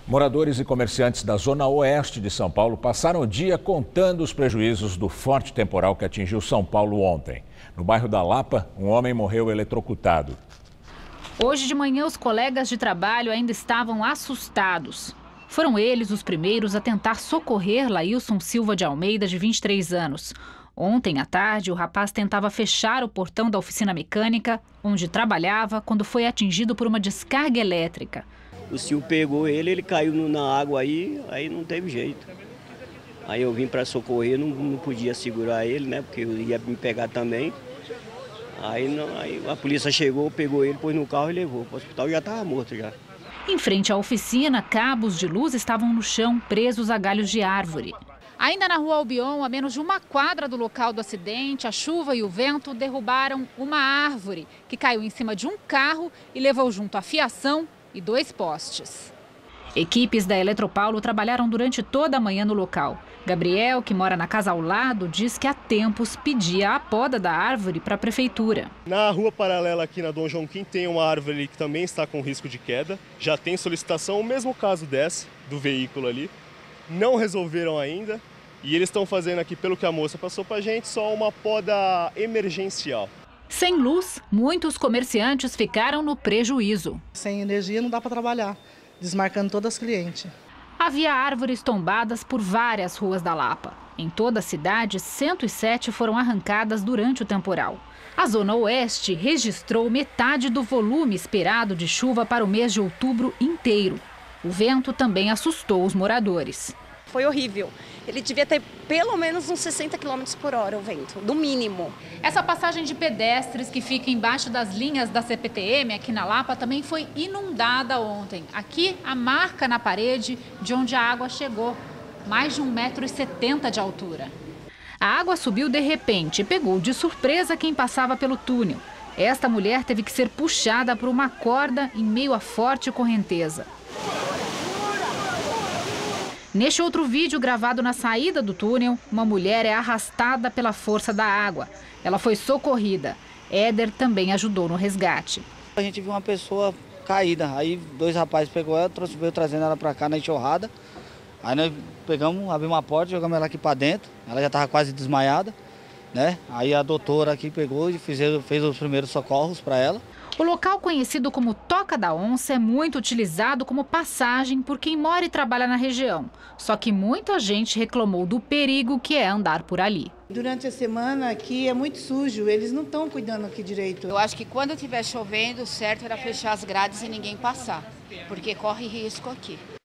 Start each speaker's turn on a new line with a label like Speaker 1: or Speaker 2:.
Speaker 1: Moradores e comerciantes da zona oeste de São Paulo passaram o dia contando os prejuízos do forte temporal que atingiu São Paulo ontem. No bairro da Lapa, um homem morreu eletrocutado.
Speaker 2: Hoje de manhã, os colegas de trabalho ainda estavam assustados. Foram eles os primeiros a tentar socorrer Lailson Silva de Almeida, de 23 anos. Ontem à tarde, o rapaz tentava fechar o portão da oficina mecânica, onde trabalhava, quando foi atingido por uma descarga elétrica.
Speaker 3: O Silvio pegou ele caiu na água aí não teve jeito. Aí eu vim para socorrer, não podia segurar ele, né? Porque eu ia me pegar também. Aí a polícia chegou, pegou ele, pôs no carro e levou para o hospital e já estava morto já.
Speaker 2: Em frente à oficina, cabos de luz estavam no chão, presos a galhos de árvore. Ainda na rua Albion, a menos de uma quadra do local do acidente, a chuva e o vento derrubaram uma árvore que caiu em cima de um carro e levou junto a fiação e 2 postes. Equipes da Eletropaulo trabalharam durante toda a manhã no local. Gabriel, que mora na casa ao lado, diz que há tempos pedia a poda da árvore para a prefeitura.
Speaker 4: Na rua paralela aqui na Dom João Quim tem uma árvore que também está com risco de queda. Já tem solicitação, o mesmo caso dessa, do veículo ali. Não resolveram ainda e eles estão fazendo aqui, pelo que a moça passou para a gente, só uma poda emergencial.
Speaker 2: Sem luz, muitos comerciantes ficaram no prejuízo.
Speaker 5: Sem energia não dá para trabalhar, desmarcando todas as clientes.
Speaker 2: Havia árvores tombadas por várias ruas da Lapa. Em toda a cidade, 107 foram arrancadas durante o temporal. A Zona Oeste registrou metade do volume esperado de chuva para o mês de outubro inteiro. O vento também assustou os moradores.
Speaker 6: Foi horrível. Ele devia ter pelo menos uns 60 km por hora o vento, no mínimo.
Speaker 2: Essa passagem de pedestres que fica embaixo das linhas da CPTM aqui na Lapa também foi inundada ontem. Aqui a marca na parede de onde a água chegou, mais de 1,70 m de altura. A água subiu de repente e pegou de surpresa quem passava pelo túnel. Esta mulher teve que ser puxada por uma corda em meio a forte correnteza. Neste outro vídeo gravado na saída do túnel, uma mulher é arrastada pela força da água. Ela foi socorrida. Éder também ajudou no resgate.
Speaker 7: A gente viu uma pessoa caída, aí 2 rapazes pegou ela, veio trazendo ela para cá na enxurrada. Aí nós pegamos, abrimos uma porta, jogamos ela aqui para dentro. Ela já estava quase desmaiada, né? Aí a doutora aqui pegou e fez os primeiros socorros para ela.
Speaker 2: O local conhecido como Toca da Onça é muito utilizado como passagem por quem mora e trabalha na região. Só que muita gente reclamou do perigo que é andar por ali.
Speaker 8: Durante a semana aqui é muito sujo, eles não estão cuidando aqui direito.
Speaker 9: Eu acho que quando estiver chovendo, o certo era fechar as grades e ninguém passar, porque corre risco aqui.